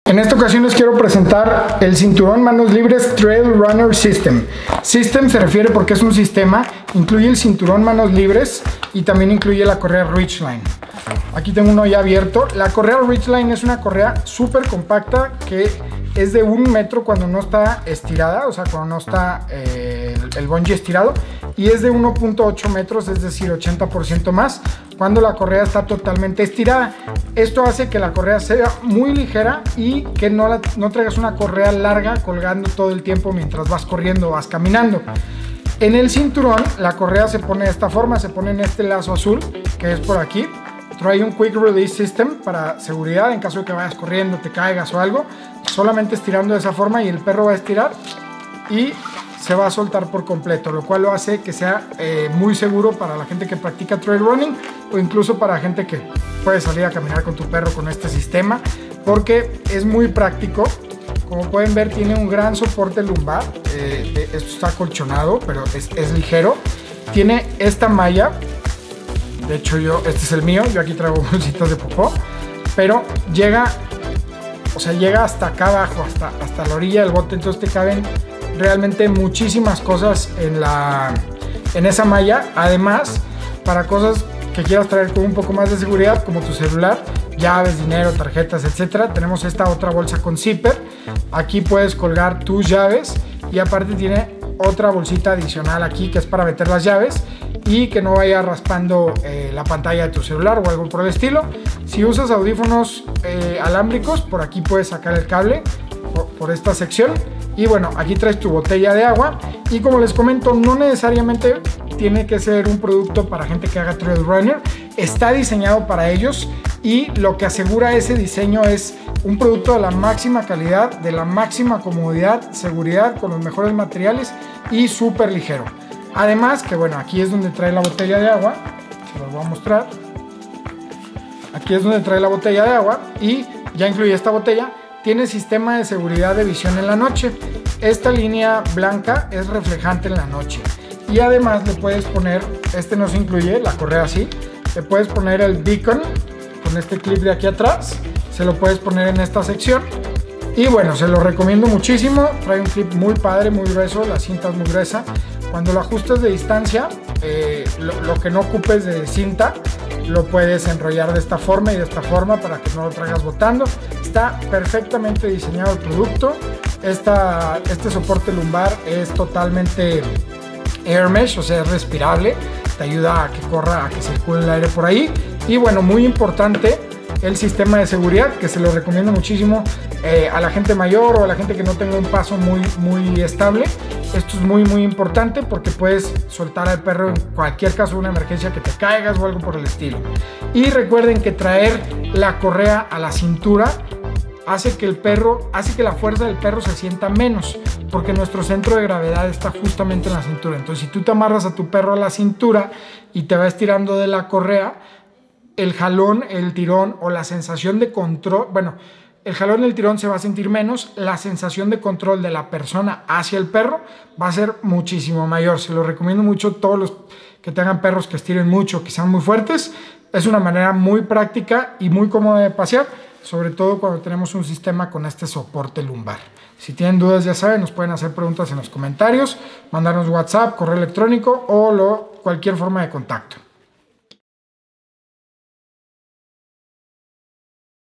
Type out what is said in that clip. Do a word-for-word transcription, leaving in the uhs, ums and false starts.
En esta ocasión les quiero presentar el cinturón manos libres Trail Runner System. System se refiere porque es un sistema, incluye el cinturón manos libres y también incluye la correa Ridgeline. Aquí tengo uno ya abierto. La correa Ridgeline es una correa súper compacta que es de un metro cuando no está estirada, o sea, cuando no está eh, el, el bungee estirado, y es de uno punto ocho metros, es decir, ochenta por ciento más cuando la correa está totalmente estirada. Esto hace que la correa sea muy ligera y que no, la, no traigas una correa larga colgando todo el tiempo mientras vas corriendo o vas caminando. En el cinturón la correa se pone de esta forma, se pone en este lazo azul que es por aquí. Trae un Quick Release System para seguridad en caso de que vayas corriendo, te caigas o algo. Solamente estirando de esa forma y el perro va a estirar y se va a soltar por completo, lo cual lo hace que sea eh, muy seguro para la gente que practica trail running o incluso para gente que puede salir a caminar con tu perro con este sistema, porque es muy práctico. Como pueden ver, tiene un gran soporte lumbar. Eh, esto está acolchonado, pero es, es ligero. Tiene esta malla. De hecho, yo, este es el mío. Yo aquí traigo bolsitas de popó. Pero llega, o sea, llega hasta acá abajo, hasta, hasta la orilla del bote. Entonces te caben realmente muchísimas cosas en, la, en esa malla. Además, para cosas que quieras traer con un poco más de seguridad, como tu celular, llaves, dinero, tarjetas, etcétera, tenemos esta otra bolsa con zipper. Aquí puedes colgar tus llaves y aparte tiene otra bolsita adicional aquí que es para meter las llaves y que no vaya raspando eh, la pantalla de tu celular o algo por el estilo. Si usas audífonos eh, alámbricos, por aquí puedes sacar el cable por, por esta sección. Y bueno, aquí traes tu botella de agua y como les comento, no necesariamente tiene que ser un producto para gente que haga trail runner. Está diseñado para ellos y lo que asegura ese diseño es un producto de la máxima calidad, de la máxima comodidad, seguridad, con los mejores materiales y súper ligero. Además que bueno, aquí es donde trae la botella de agua, se los voy a mostrar. Aquí es donde trae la botella de agua y ya incluye esta botella. Tiene sistema de seguridad de visión en la noche. Esta línea blanca es reflejante en la noche. Y además le puedes poner, este no se incluye, la correa así. Le puedes poner el beacon con este clip de aquí atrás. Se lo puedes poner en esta sección. Y bueno, se lo recomiendo muchísimo. Trae un clip muy padre, muy grueso. La cinta es muy gruesa. Cuando lo ajustas de distancia, eh, lo, lo que no ocupes de cinta, lo puedes enrollar de esta forma y de esta forma para que no lo traigas botando. Está perfectamente diseñado el producto. Esta, este soporte lumbar es totalmente air mesh, o sea, es respirable. Te ayuda a que corra, a que circule el aire por ahí. Y bueno, muy importante, el sistema de seguridad, que se lo recomiendo muchísimo eh, a la gente mayor o a la gente que no tenga un paso muy, muy estable. Esto es muy muy importante porque puedes soltar al perro en cualquier caso de una emergencia, que te caigas o algo por el estilo. Y recuerden que traer la correa a la cintura hace que el perro, hace que la fuerza del perro se sienta menos, porque nuestro centro de gravedad está justamente en la cintura. Entonces, si tú te amarras a tu perro a la cintura y te va estirando de la correa, el jalón, el tirón o la sensación de control, bueno, el jalón y el tirón se va a sentir menos, la sensación de control de la persona hacia el perro va a ser muchísimo mayor. Se lo recomiendo mucho a todos los que tengan perros que estiren mucho, que sean muy fuertes. Es una manera muy práctica y muy cómoda de pasear, sobre todo cuando tenemos un sistema con este soporte lumbar. Si tienen dudas, ya saben, nos pueden hacer preguntas en los comentarios, mandarnos WhatsApp, correo electrónico o lo, cualquier forma de contacto.